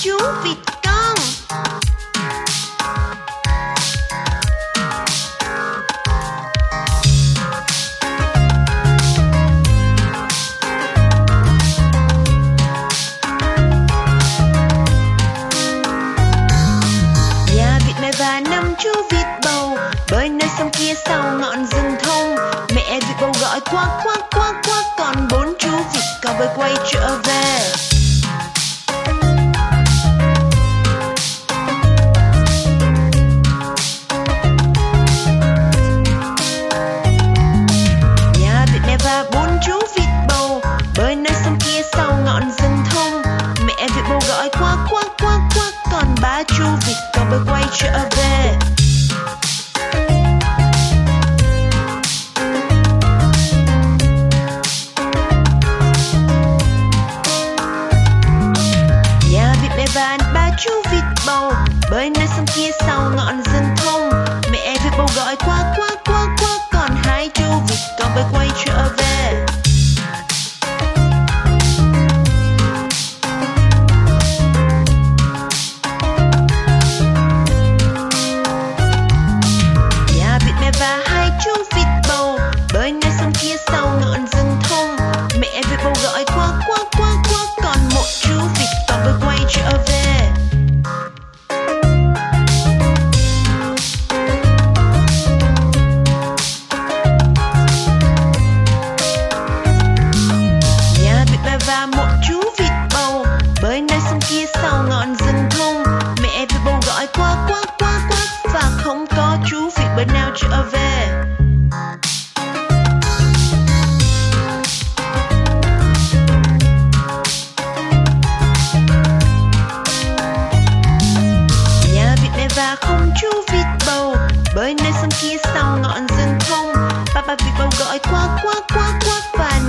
chú vịt con. Nhà vịt mẹ và 5 chú vịt bầu bơi nơi sông kia sau ngọn rừng thông. Mẹ vịt bầu gọi quắc quắc quắc quắc, còn 4 chú vịt con bơi quay trở về. Nhà vịt mẹ và 4 chú vịt bầu bơi nơi sông kia sau ngọn rừng thông. Mẹ vịt bầu gọi quắc quắc quắc quắc, còn 3 chú vịt con bơi quay trở về. Và 3 chú vịt bầu bơi nơi sông kia sau ngọn rừng thông. Mẹ vịt bầu gọi quắc quắc quắc quắc, còn 2 chú vịt con bơi quay trở về. Nhà vịt mẹ và 2 chú vịt bầu bơi nơi sông kia sau ngọn rừng thông. Mẹ vịt bầu gọi quắc quắc quắc quắc, còn 1 chú vịt con bơi quay trở về. Nhà vịt mẹ và 1 chú vịt bầu bơi nơi sông kia sau ngọn rừng thông. Mẹ vịt bầu gọi quắc quắc quắc quắc, và không có chú vịt bơi nào trở về. Và không chú vịt bầu bơi nơi sông kia sau ngọn rừng thông. Ba vịt bầu gọi quắc quắc quắc quắc, và